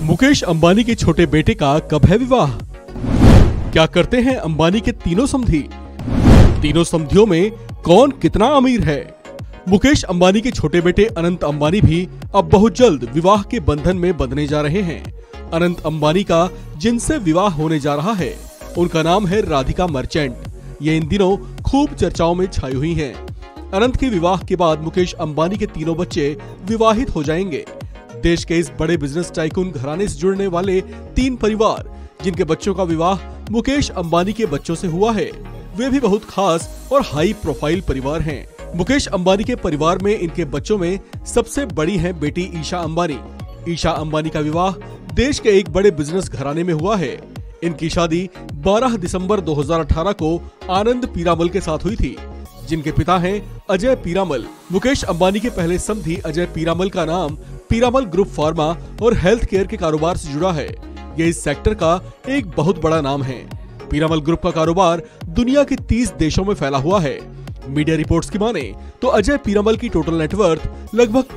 मुकेश अंबानी के छोटे बेटे का कब है विवाह? क्या करते हैं अंबानी के तीनों समधी? तीनों समधियों में कौन कितना अमीर है? मुकेश अंबानी के छोटे बेटे अनंत अंबानी भी अब बहुत जल्द विवाह के बंधन में बंधने जा रहे हैं। अनंत अंबानी का जिनसे विवाह होने जा रहा है उनका नाम है राधिका मर्चेंट। ये इन दिनों खूब चर्चाओं में छाई हुई हैं। अनंत के विवाह के बाद मुकेश अंबानी के तीनों बच्चे विवाहित हो जाएंगे। देश के इस बड़े बिजनेस टाइकून घराने से जुड़ने वाले तीन परिवार जिनके बच्चों का विवाह मुकेश अंबानी के बच्चों से हुआ है, वे भी बहुत खास और हाई प्रोफाइल परिवार हैं। मुकेश अंबानी के परिवार में इनके बच्चों में सबसे बड़ी है बेटी ईशा अंबानी। ईशा अंबानी का विवाह देश के एक बड़े बिजनेस घराने में हुआ है। इनकी शादी 12 दिसंबर 2018 को आनंद पीरामल के साथ हुई थी, जिनके पिता हैं अजय पीरामल। मुकेश अंबानी के पहले समधी अजय पीरामल का नाम पीरामल ग्रुप फार्मा और हेल्थ केयर के कारोबार से जुड़ा है। ये इस सेक्टर का एक बहुत बड़ा नाम है। पीरामल ग्रुप का कारोबार दुनिया के 30 देशों में फैला हुआ है। मीडिया रिपोर्ट्स की माने तो अजय पीरामल की टोटल नेटवर्थ लगभग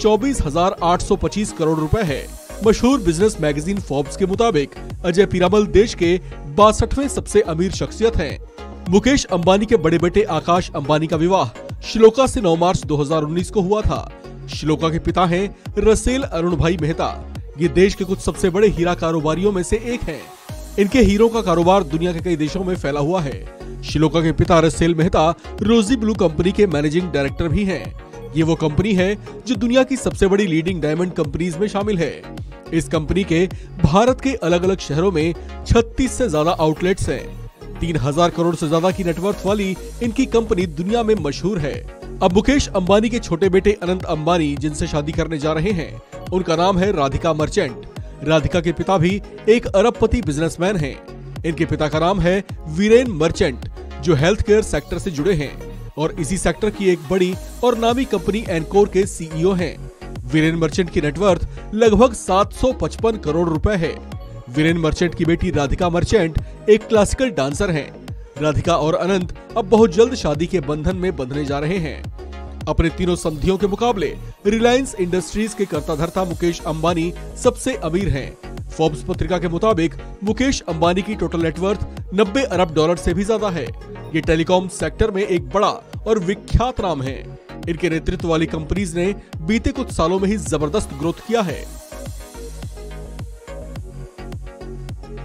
24,825 करोड़ रुपए है। मशहूर बिजनेस मैगजीन फोर्ब्स के मुताबिक अजय पीरामल देश के 62वें सबसे अमीर शख्सियत हैं। मुकेश अंबानी के बड़े बेटे आकाश अंबानी का विवाह श्लोका से 9 मार्च 2019 को हुआ था। श्लोका के पिता हैं रसेल अरुण भाई मेहता। ये देश के कुछ सबसे बड़े हीरा कारोबारियों में से एक हैं। इनके हीरो का कारोबार दुनिया के कई देशों में फैला हुआ है। श्लोका के पिता Russell Mehta Rosy Blue company के मैनेजिंग डायरेक्टर भी हैं। ये वो कंपनी है जो दुनिया की सबसे बड़ी लीडिंग डायमंड कंपनीज में शामिल है। इस कंपनी के भारत के अलग अलग शहरों में 36 से ज्यादा आउटलेट्स हैं। 3000 करोड़ से ज्यादा की नेटवर्थ वाली इनकी कंपनी दुनिया में मशहूर है। अब मुकेश अंबानी के छोटे बेटे अनंत अंबानी जिनसे शादी करने जा रहे हैं, उनका नाम है राधिका मर्चेंट। राधिका के पिता भी एक अरबपति बिजनेसमैन हैं। इनके पिता का नाम है वीरेन मर्चेंट, जो हेल्थ केयर सेक्टर से जुड़े हैं और इसी सेक्टर की एक बड़ी और नामी कंपनी एनकोर के सीईओ हैं। वीरेन मर्चेंट की नेटवर्थ लगभग 755 करोड़ रुपए है। वीरेन मर्चेंट की बेटी राधिका मर्चेंट एक क्लासिकल डांसर हैं। राधिका और अनंत अब बहुत जल्द शादी के बंधन में बंधने जा रहे हैं। अपने तीनों समधियों के मुकाबले रिलायंस इंडस्ट्रीज के कर्ताधर्ता मुकेश अंबानी सबसे अमीर हैं। फोर्ब्स पत्रिका के मुताबिक मुकेश अंबानी की टोटल नेटवर्थ 90 अरब डॉलर से भी ज्यादा है। ये टेलीकॉम सेक्टर में एक बड़ा और विख्यात नाम है। इनके नेतृत्व वाली कंपनीज ने बीते कुछ सालों में ही जबरदस्त ग्रोथ किया है।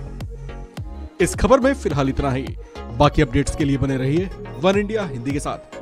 इस खबर में फिलहाल इतना ही। बाकी अपडेट्स के लिए बने रहिए वन इंडिया हिंदी के साथ।